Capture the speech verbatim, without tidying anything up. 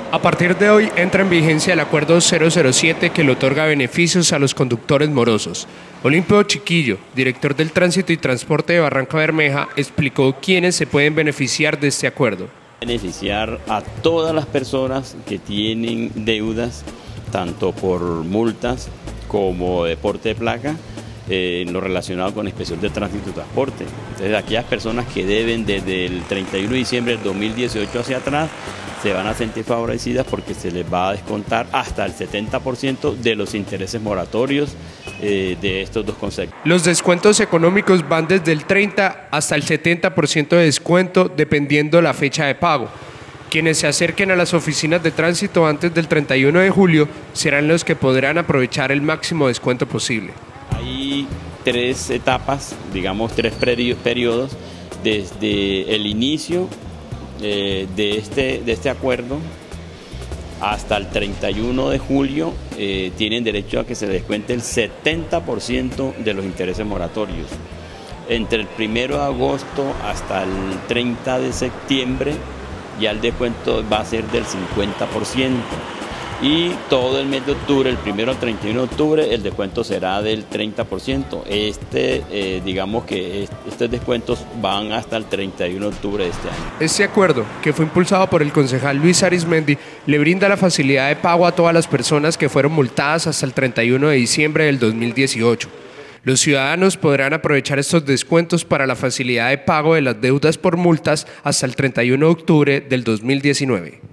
A partir de hoy entra en vigencia el Acuerdo cero cero siete que le otorga beneficios a los conductores morosos. Olimpio Chiquillo, director del Tránsito y Transporte de Barranca Bermeja, explicó quiénes se pueden beneficiar de este acuerdo. Beneficiar a todas las personas que tienen deudas, tanto por multas como deporte de placa, eh, en lo relacionado con Inspección de Tránsito y Transporte. Entonces, aquellas personas que deben desde el treinta y uno de diciembre del dos mil dieciocho hacia atrás, se van a sentir favorecidas porque se les va a descontar hasta el setenta por ciento de los intereses moratorios eh, de estos dos conceptos. Los descuentos económicos van desde el treinta hasta el setenta por ciento de descuento dependiendo la fecha de pago. Quienes se acerquen a las oficinas de tránsito antes del treinta y uno de julio serán los que podrán aprovechar el máximo descuento posible. Hay tres etapas, digamos tres periodos, desde el inicio Eh, de, este, de este acuerdo hasta el treinta y uno de julio eh, tienen derecho a que se les descuente el setenta por ciento de los intereses moratorios. Entre el primero de agosto hasta el treinta de septiembre ya el descuento va a ser del cincuenta por ciento. Y todo el mes de octubre, el primero al treinta y uno de octubre, el descuento será del treinta por ciento. Este, eh, digamos que estos descuentos van hasta el treinta y uno de octubre de este año. Este acuerdo, que fue impulsado por el concejal Luis Arismendi, le brinda la facilidad de pago a todas las personas que fueron multadas hasta el treinta y uno de diciembre del dos mil dieciocho. Los ciudadanos podrán aprovechar estos descuentos para la facilidad de pago de las deudas por multas hasta el treinta y uno de octubre del dos mil diecinueve.